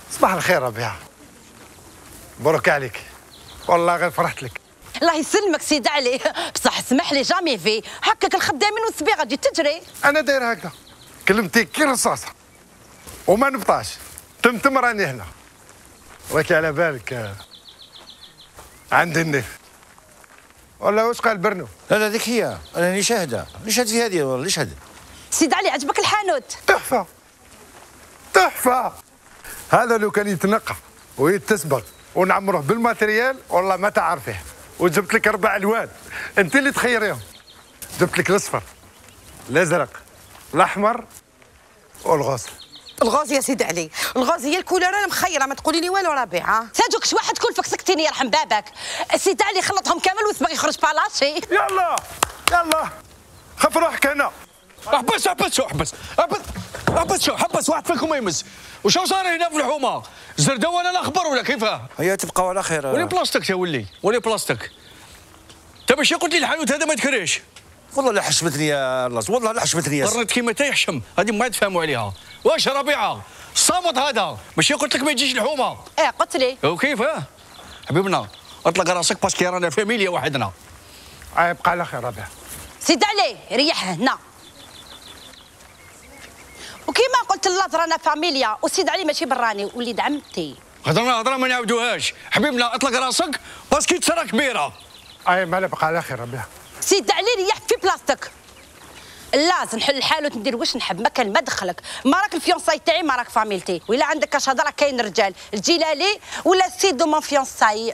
صباح الخير ربيعه. مبروك عليك، والله غير فرحت لك. الله يسلمك سيدي علي، بصح اسمح لي جامي في هكاك الخدامين والسبيعه غادي تجري. انا داير هكذا، كلمتي كي رصاصه وما نبطاش. تمتم راني هنا، راكي على بالك عندي النف ولا واش قال برنو؟ لا لا ذيك هي، انا راني شاهده، نشهد في هذه والله نشهد. سيدي علي عجبك الحانوت؟ تحفه تحفه. هذا لو كان يتنقى ويتسبغ ونعمروه بالماتريال والله ما تعرفيه. وجبت لك 4 الوان انت اللي تخيريهم. جبت لك الاصفر الازرق الاحمر والغوص. الغاز يا سيدي علي، الغاز هي الكولور انا مخيره، ما تقولي لي والو ربيعه. سادوك شي واحد كلفك سكتيني يرحم بابك. سيدي علي خلطهم كامل وسبق يخرج بالاشي. يلا يلا خف روحك هنا. احبس احبس شو احبس احبس احبس شو حبس واحد فيكم ما يمس. وشو صار هنا في الحومه؟ زرده وانا الاخبار ولا كيفاه؟ هيا تبقاو على خير. ولي بلاستيك يا ولي ولي بلاستيك. انت ماشي قلت لي الحانوت هذا ما يتكريش؟ والله لا حشمتني يا الله، والله لا حشمتني يا قررت كيما تيحشم، هذه ما تفهموا عليها. واش ربيعه؟ الصامت هذا، ماشي قلت لك ما يجيش الحومه. قلت لي. وكيف حبيبنا اطلق راسك باسكو رانا فاميليا وحدنا. يبقى على خير ربيع. سيدي علي ريح هنا. وكيما قلت الله رانا فاميليا، وسيدي علي ماشي براني وليد عمتي. هضره ما نعاودوهاش، حبيبنا اطلق راسك باسكو تسرى كبيره. مالا بقى على خير ربيع. سيدي علي ريح في بلاصتك. لازم نحل الحال وندير واش نحب، ما كان ما دخلك، ما راك الفيونساي تاعي ما راك فاميلتي، وإلا عندك كاش هضره كاين رجال، الجيلالي ولا سيدو مون فيونساي.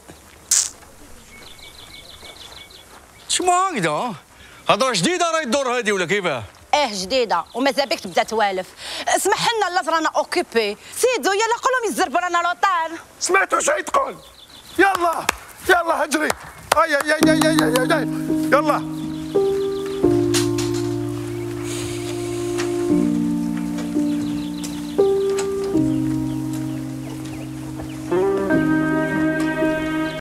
شمو هكذا؟ هضره جديده راهي الدور هذه ولا كيفاه؟ جديده وماذا بك تبدا توالف. اسمح لنا لاز رانا اوكيبي، سيدو يلا قول لهم يزربوا رانا لوطال. سمعتوا شي تقول؟ يلا يلا اجري. يلا